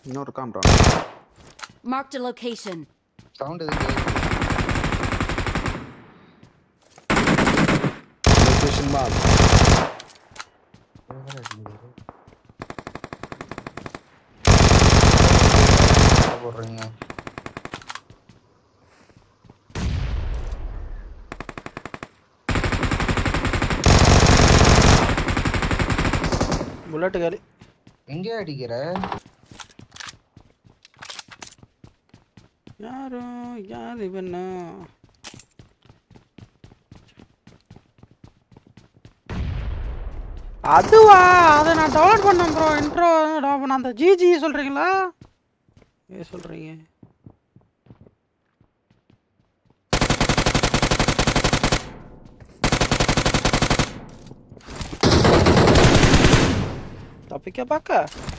இன்னொரு காம் bro. Marked a location. Sound எதுக்கு? Location marked. போடுறீங்க. புல்லட் காலி. எங்க அடிக்கிற? யாரு இவனா? அதுவா, அதை நான் டவுன்லோட் பண்ணேன் ப்ரோ. இன்ட்ரோ டவுன்லோட் பண்ண. அந்த ஜிஜி சொல்றீங்களா? ஏ சொல்றீங்க? தப்பிக்க பாக்க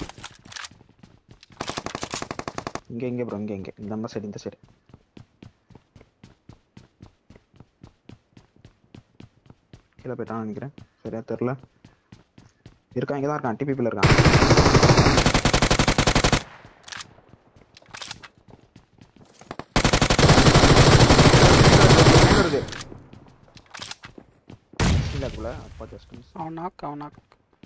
இங்க ப்ரோ, இங்க இந்த சைடு, இந்த சைடு. கீழே போயிட்டான்னு நினைக்கிறேன், சரியா தெரியல. இருக்கான், இங்கே தான் இருக்கான், டிபிபியில் இருக்கான். அப்பா ஜஸ்ட் மிஸ். அவன் நாக்.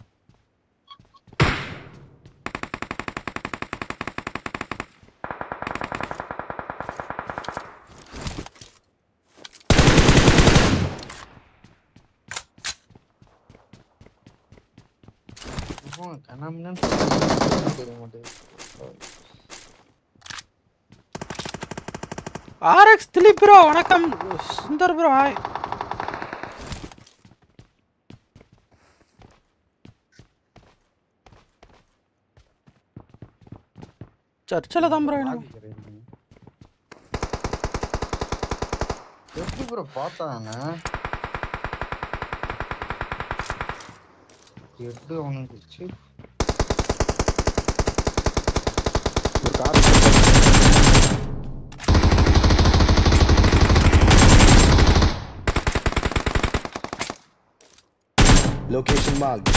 RX திலீப் ப்ரோ வணக்கம். Sundar bro hi. சர்ச்சில் தான் ப்ரோ. எப்படி ப்ரோ பார்த்தாங்க? எட்டு அவனுக்கு ஒரு கார். Location marked.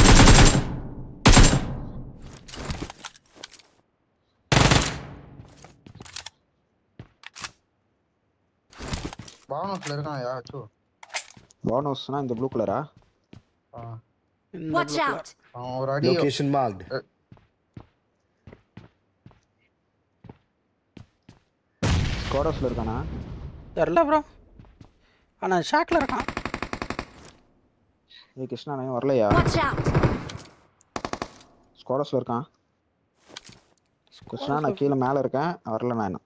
பானோஸ்ல இருக்கான் யாச்சோ. பானோஸ்னா இந்த ப்ளூ கலரா? Watch out. ஒரு அடி. Location marked. ஸ்குவாடஸ்ல இருக்கானா? தெரியல ப்ரோ, ஆனா ஷாக்ல இருக்கான். ஏய் கிருஷ்ணா, நான் வரலையா? Watch out. ஸ்குவாடஸ்ல இருக்கான் கிருஷ்ணா. நான் கீழே மேலே இருக்கேன், வரல நான்.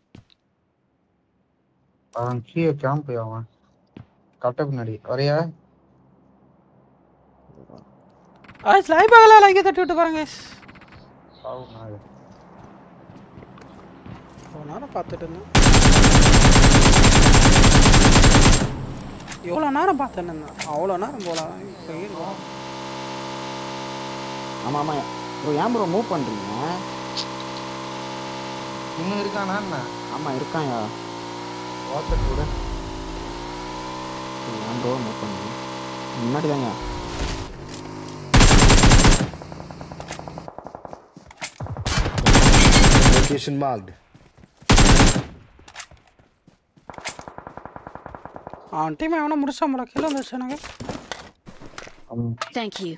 அவன் கீழே கேம்ப் அவன் கட்ட பின்னாடி வரையா? லைவ் ஆகல, லைக் தட்டி விட்டு பாருங்க. நேரம் பார்த்துட்டு இருந்தேன். எவ்வளோ நேரம் பார்த்தேன்? அவ்வளோ நேரம் போகலாம். ஆமாம் ஆமாம் ப்ரோ. ஏன் ப்ரோ மூவ் பண்ணுறீங்க? இன்னும் இருக்கானா என்ன? ஆமாம் இருக்காயா. வாட்ஸ்அப் கூட ஏன் ப்ரோ மூவ் பண்ணுங்க? முன்னாடி தாங்க. Location marked. டீம் எவனா முடிச்சா முட கீழே வந்துருச்சு எனக்கு. Thank you.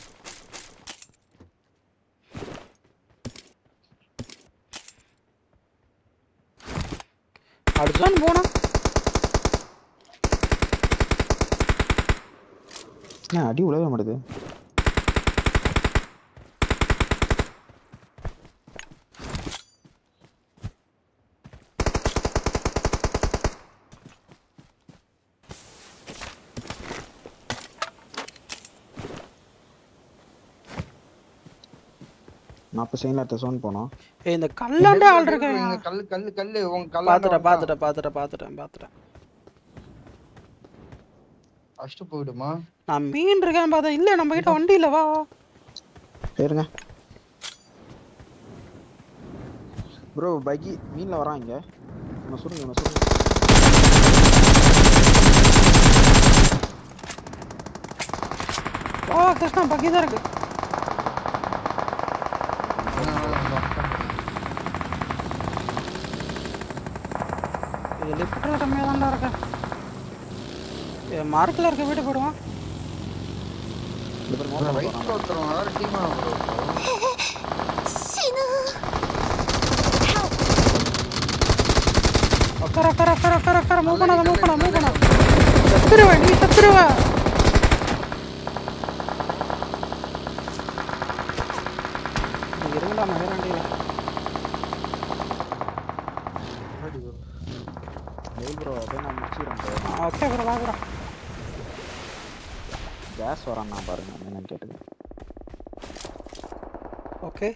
அடுத்தான் போனா அடி உழவே மாட்டுது. நான் அப்போ சைனில் அடுத்த சோன் போனோம். இந்த கல்லாண்டே ஆள் இருக்காங்க. கல்லு உங்க கல்ல பாத்துட்டேன். அஷ்டு போய்டுமா? நான் மீன் இருக்கேன் பார்த்தா. இல்ல நம்ம கிட்ட வண்டி இல்ல. வா சரிங்க ப்ரோ. பைக்கி மீன்ல வரான் இங்க. நான் சொல்லுங்க. கிருஷ்ணா பக்கி தான் இருக்கு. பெட்ரோல் கம்மியாக தான்டா இருக்கு. மார்க்கில் இருக்க வீடு போடுவான். இந்த பேர் ரைட்ல ஒருத்தர் வேற டீமா ப்ரோ. உட்கார மூவ் பண்ண செத்துருவேன். நீ செத்துருவ. இருங்கடா மகராண்டியில். ப்ரோ அப்படியே நான் முடிச்சுக்கிறேன் ப்ரோ. ஓகே ப்ரோ வாங்குறா. கேஸ் வரான்னா பாருங்க என்னன்னு கேட்டுங்க. ஓகே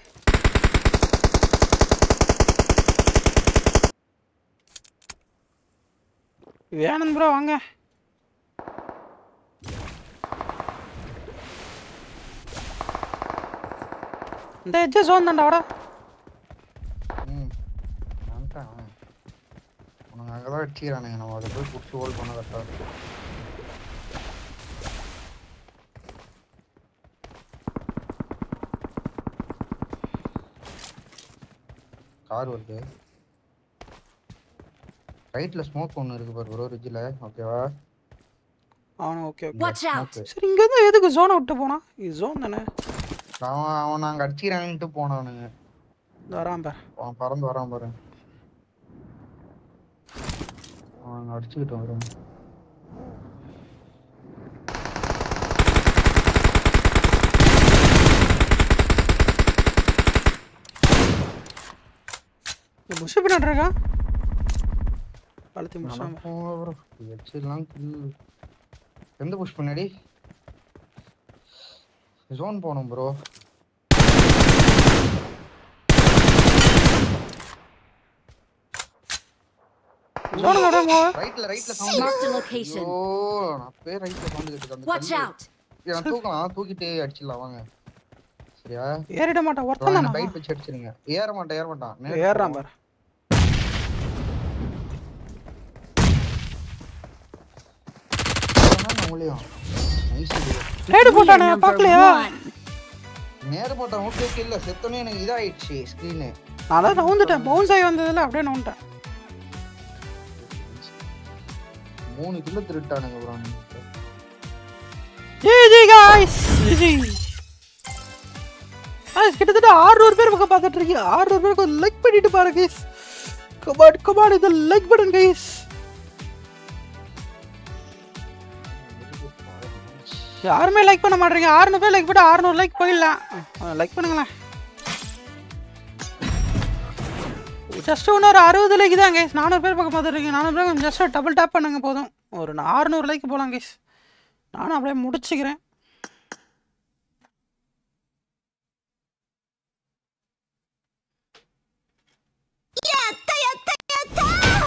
வேணும் ப்ரோ வாங்க. இந்த எஜ்ஜஸ் வந்தாண்டா வாடா. வந்துட்டான். உனக்கு அங்கே தான் அடிச்சுக்கிறானுங்க. நம்ம அதை போய் பிடிச்சி ஹோல்ட் பண்ண கரெக்டாக இருக்கும். கார் வருது. ரைட்ல ஸ்மோக் ஒன்று இருக்கு பாரு ப்ரோ ரிட்ஜில். ஓகேவா? அவனு ஓகே ஓகே. Watch out. சரி இங்கேருந்து எதுக்கு ஜோனை விட்டு போனா? இது ஜோன் தானே. அவன் நாங்கள் அடிச்சுக்கிறான்ட்டு போனானுங்க. வரான் பாரு. அவன் பறந்து வரான் பாரு. அவன் அடிச்சுக்கிட்டு வரான். புஷ் பண்ணிட்டு இருக்கான். பழத்தி முடிச்சாம ப்ரோ வச்சிடலாம். எந்த புஷ் பண்ணாடி? ஜோன் போகணும் ப்ரோ. ஜோன் கடை மோ. ரைட்ல Marked a சவுண்ட். location. ஓ நான் பேர் ரைட்ல சவுண்ட் கேக்குது. Watch out. நான் தூக்கலாம். தூக்கிட்டு அடிச்சிடலாம் வாங்க. சரியா? ஏறிட மாட்டான் ஒருத்தன் தானா? டைட் வச்சு அடிச்சிருங்க. ஏற மாட்டான். ஏறான் பாரு. லேடு போட்டானே பார்க்கலையா? நேர போட்டான். ஓகே இல்ல செத்தனே எனக்கு இதாயிடுச்சு ஸ்கிரீன். நான் தான் நவுந்துட்டேன். பவுன்ஸ் ஆகி வந்ததுல அப்படியே நவுந்துட்டேன். 3 கிலோ திருட்டானுங்க ப்ரோ. GG guys GG. கிட்டத்தட்ட 600 பேர் பக்கம் பார்த்துட்டு இருக்கீங்க. 600 பேருக்கு லைக் பண்ணிட்டு பாருங்க गाइस. கமான் இது லைக் பட்டன் गाइस. யாருமே லைக் பண்ண மாட்டீங்க. 600 பேர் லைக் பண்ணா 600 லைக் போயிடலாம். லைக் பண்ணுங்களேன். ஜஸ்ட் இன்னொரு 60 லைக் தான் கைஸ். 400 பேர் பக்கம் பார்த்துட்டு இருக்கீங்க. 400 பேர் ஜஸ்ட் டபுள் டேப் பண்ணுங்க போதும். ஒரு 600 லைக் போகலாம் கைஸ். நானும் அப்படியே முடிச்சுக்கிறேன்.